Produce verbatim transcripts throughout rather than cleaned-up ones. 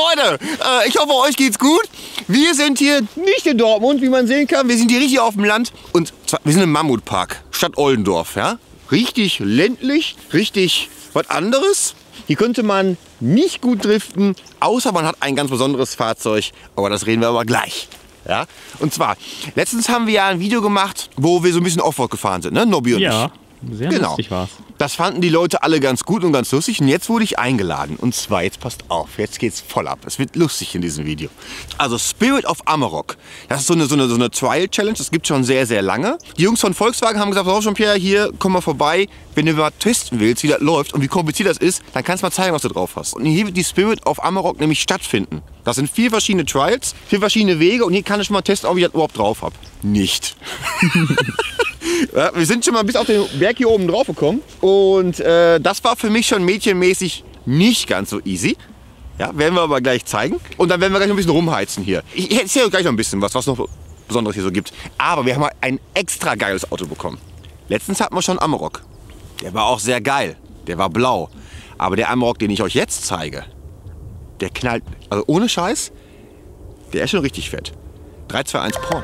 Leute, äh, ich hoffe, euch geht's gut. Wir sind hier nicht in Dortmund, wie man sehen kann. Wir sind hier richtig auf dem Land. Und zwar, wir sind im Mammutpark, Stadt Oldendorf. Ja? Richtig ländlich, richtig was anderes. Hier könnte man nicht gut driften, außer man hat ein ganz besonderes Fahrzeug. Aber das reden wir aber gleich. Ja? Und zwar, letztens haben wir ja ein Video gemacht, wo wir so ein bisschen Offroad gefahren sind, ne? Nobby und ja. ich. Sehr genau. lustig war's. Das fanden die Leute alle ganz gut und ganz lustig. Und jetzt wurde ich eingeladen. Und zwar, jetzt passt auf, jetzt geht's voll ab. Es wird lustig in diesem Video. Also Spirit of Amarok. Das ist so eine, so eine, so eine Trial-Challenge. Das gibt schon sehr, sehr lange. Die Jungs von Volkswagen haben gesagt, oh, Jean-Pierre, hier, komm mal vorbei. Wenn du mal testen willst, wie das läuft und wie kompliziert das ist, dann kannst du mal zeigen, was du drauf hast. Und hier wird die Spirit of Amarok nämlich stattfinden. Das sind vier verschiedene Trials, vier verschiedene Wege. Und hier kann ich schon mal testen, ob ich das überhaupt drauf habe. Nicht. Ja, wir sind schon mal bis auf den Berg hier oben drauf gekommen und äh, das war für mich schon mädchenmäßig nicht ganz so easy. Ja, werden wir aber gleich zeigen. Und dann werden wir gleich noch ein bisschen rumheizen hier. Ich erzähle euch gleich noch ein bisschen was, was noch Besonderes hier so gibt. Aber wir haben mal ein extra geiles Auto bekommen. Letztens hatten wir schon Amarok. Der war auch sehr geil. Der war blau. Aber der Amarok, den ich euch jetzt zeige, der knallt, also ohne Scheiß, der ist schon richtig fett. drei, zwei, eins, Porn.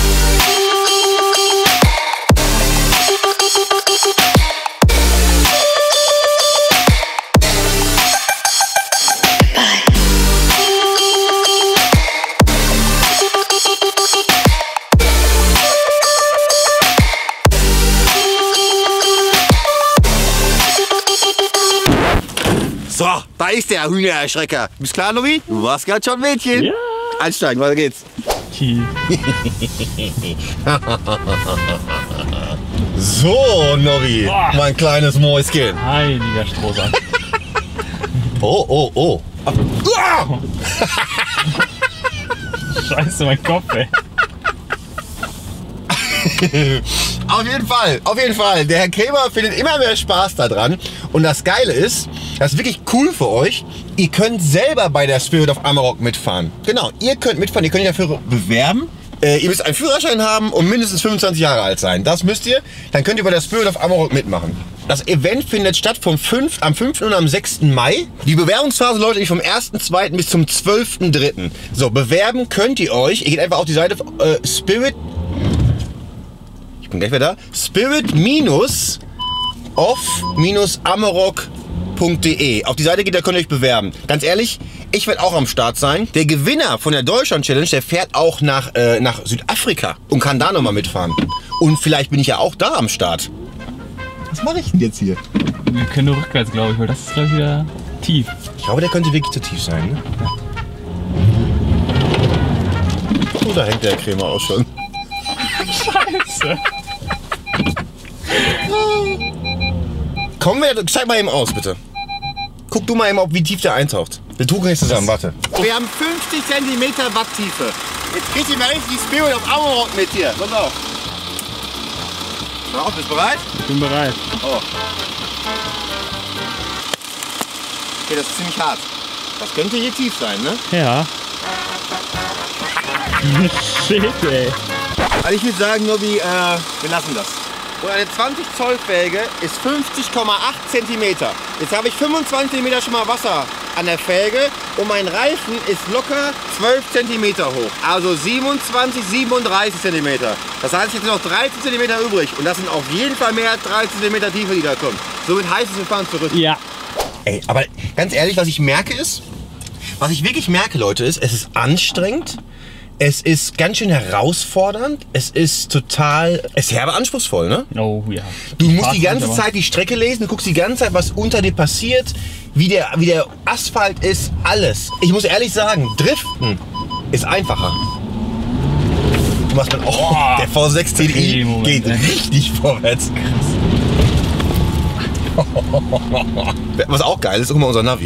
So, da ist der Hühnererschrecker. Bist klar, Nobby? Du warst gerade schon Mädchen. Ja. Einsteigen, weiter geht's. So, Nobby, Boah. mein kleines Mäuschen. Heiliger Strohsack. Oh, oh, oh. Ah! Scheiße, mein Kopf, ey. Auf jeden Fall, auf jeden Fall. Der Herr Krämer findet immer mehr Spaß daran. Und das Geile ist, das ist wirklich cool für euch. Ihr könnt selber bei der Spirit of Amarok mitfahren. Genau, ihr könnt mitfahren, ihr könnt euch dafür bewerben. Äh, ihr müsst einen Führerschein haben und mindestens fünfundzwanzig Jahre alt sein. Das müsst ihr. Dann könnt ihr bei der Spirit of Amarok mitmachen. Das Event findet statt vom fünften am fünften und am sechsten Mai. Die Bewerbungsphase läuft nämlich vom ersten zweiten bis zum zwölften dritten So, bewerben könnt ihr euch. Ihr geht einfach auf die Seite äh, Spirit... Ich bin gleich wieder da. Spirit of Amarok punkt de. Auf die Seite geht, da könnt ihr euch bewerben. Ganz ehrlich, ich werde auch am Start sein. Der Gewinner von der Deutschland Challenge, der fährt auch nach, äh, nach Südafrika und kann da nochmal mitfahren. Und vielleicht bin ich ja auch da am Start. Was mache ich denn jetzt hier? Wir können nur rückwärts, glaube ich, weil das ist, glaube ich, wieder tief. Ich glaube, der könnte wirklich zu tief sein. Ne? Oh, da hängt der Krämer auch schon. Scheiße. Komm, zeig mal eben aus, bitte. Guck du mal eben, ob wie tief der eintaucht. Wir tun jetzt zusammen, warte. Wir haben fünfzig Zentimeter Watttiefe. Jetzt kriegt ihr mal richtig die Spirit of Amarok mit hier. Pass auf. So, bist du bereit? Ich bin bereit. Oh. Okay, das ist ziemlich hart. Das könnte hier tief sein, ne? Ja. Shit, ey. Also ich würde sagen, Nobby, äh, wir lassen das. Und eine zwanzig Zoll Felge ist fünfzig Komma acht Zentimeter. Jetzt habe ich fünfundzwanzig Zentimeter schon mal Wasser an der Felge und mein Reifen ist locker zwölf Zentimeter hoch. Also siebenundzwanzig, siebenunddreißig Zentimeter. Das heißt, ich habe noch dreizehn Zentimeter übrig und das sind auf jeden Fall mehr als dreizehn Zentimeter Tiefe, die da kommen. Somit heißt es, wir fahren zurück. Ja. Ey, aber ganz ehrlich, was ich merke ist, was ich wirklich merke, Leute, ist, es ist anstrengend. Es ist ganz schön herausfordernd. Es ist total, es ist herbe anspruchsvoll, ne? Oh ja. Du musst Spaß die ganze aber. Zeit die Strecke lesen, du guckst die ganze Zeit, was unter dir passiert, wie der, wie der Asphalt ist, alles. Ich muss ehrlich sagen, Driften ist einfacher. Du machst dann, oh, Boah. der V sechs T D I Moment, geht ey. richtig vorwärts. Was auch geil ist, guck mal, unser Navi.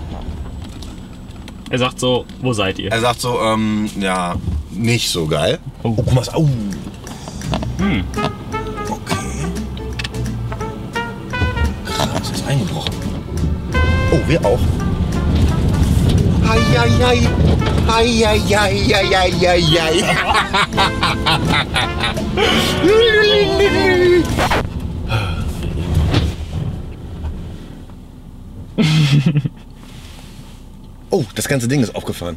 Er sagt so, wo seid ihr? Er sagt so, ähm, ja, nicht so geil. Oh. Oh, guck mal, oh. Hm. Okay. Krass, ist eingebrochen. Oh, wir auch. Ai, ai, ai. Ai, ai, ai, ai, ai, ai, ai. Oh, das ganze Ding ist aufgefahren.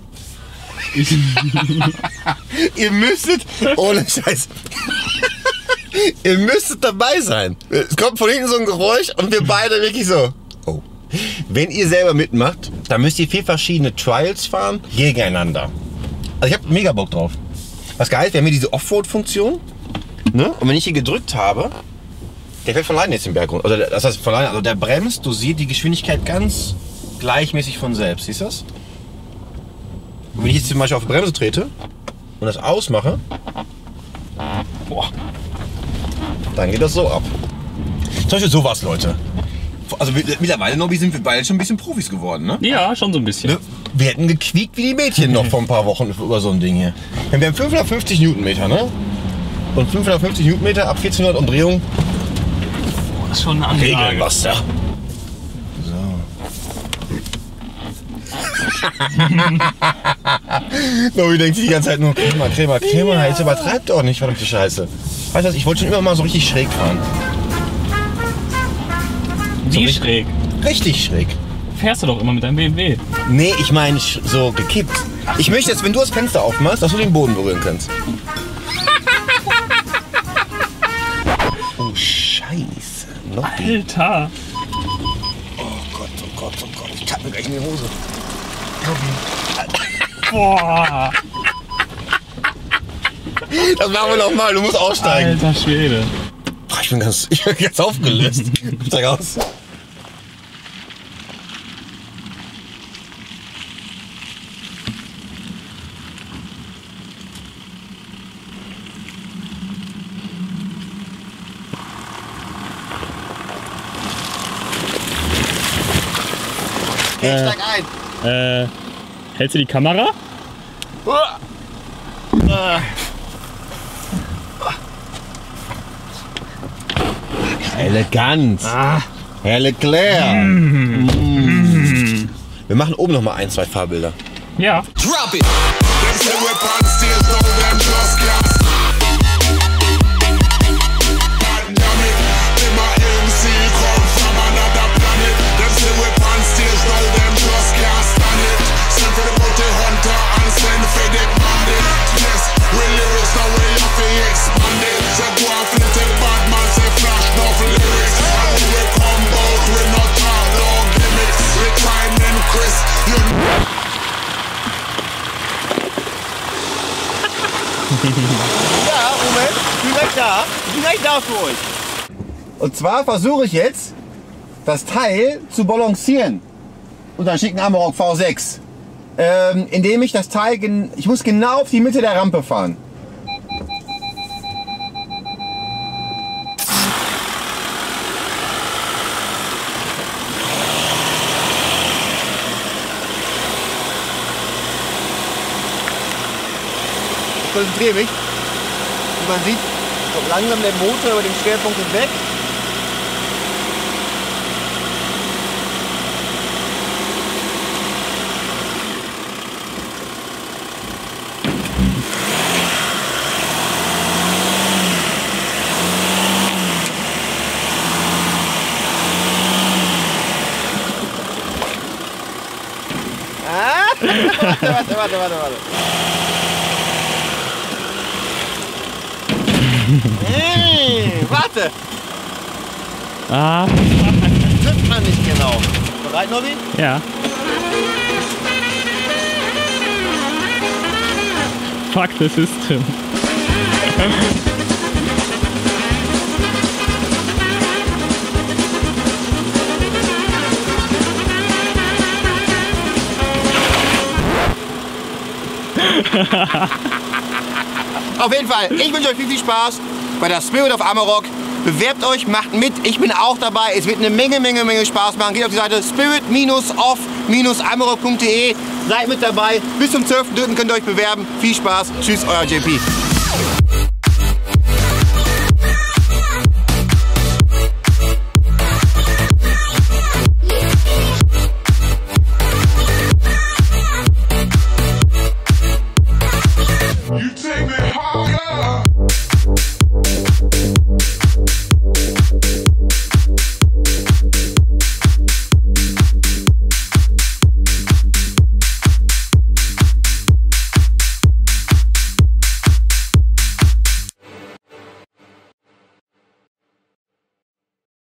Ihr müsstet, ohne Scheiß, ihr müsstet dabei sein. Es kommt von hinten so ein Geräusch und wir beide wirklich so, oh. Wenn ihr selber mitmacht, dann müsst ihr vier verschiedene Trials fahren, gegeneinander. Also ich habe mega Bock drauf. Was geil ist, wir haben hier diese Offroad-Funktion. Ne? Und wenn ich hier gedrückt habe, der fährt von alleine jetzt den Berg runter. Also das heißt von alleine, also der bremst, du siehst die Geschwindigkeit ganz gleichmäßig von selbst. Siehst du das? Und wenn ich jetzt zum Beispiel auf die Bremse trete und das ausmache, boah, dann geht das so ab. Zum Beispiel sowas, Leute. Also mittlerweile, Nobby, sind wir beide schon ein bisschen Profis geworden, ne? Ja, schon so ein bisschen. Wir hätten gequiekt wie die Mädchen noch vor ein paar Wochen über so ein Ding hier. Wir haben fünfhundertfünfzig Newtonmeter, ne? Und fünfhundertfünfzig Newtonmeter ab vierzehnhundert Umdrehungen. Das ist schon eine Anlage. Regelmaster. So. Nobby denkt sich die ganze Zeit nur, Krämer, Krämer, Krämer. Ja. Jetzt übertreibt doch nicht, verdammte Scheiße. Weißt du was, ich wollte schon immer mal so richtig schräg fahren. Wie so schräg? Richtig schräg. Fährst du doch immer mit deinem B M W. Nee, ich meine so gekippt. Ich möchte jetzt, wenn du das Fenster aufmachst, dass du den Boden berühren kannst. Oh, Scheiße. Nobby. Alter. Oh Gott, oh Gott, oh Gott. Ich kack mir gleich in die Hose. Boah. Das machen wir noch mal. Du musst aussteigen. Alter Schwede. Ich bin ganz, ich bin ganz aufgelöst. Steig aus. Ich Äh, steig ein. Äh, hältst du die Kamera? Elegant. Ah. Herr Leclerc. Mm. Mm. Wir machen oben noch mal ein, zwei Fahrbilder. Ja. Drop it. Ja, Moment, ich bin gleich da. Ich bin gleich da für euch. Und zwar versuche ich jetzt, das Teil zu balancieren. Und dann schicken Amarok V sechs. Ähm, indem ich das Teil, ich muss genau auf die Mitte der Rampe fahren. Ich konzentriere mich. Und man sieht, kommt langsam der Motor über den Schwerpunkt hinweg. Ah! Warte, warte, warte, warte, warte. Hey, warte! Ah. Trifft man nicht genau. Bereit, Nobby? Ja. Fuck the system. Auf jeden Fall, ich wünsche euch viel, viel Spaß bei der Spirit of Amarok. Bewerbt euch, macht mit, ich bin auch dabei. Es wird eine Menge, Menge, Menge Spaß machen. Geht auf die Seite spirit off amarok punkt de. Seid mit dabei. Bis zum zwölften dritten könnt ihr euch bewerben. Viel Spaß. Tschüss, euer J P.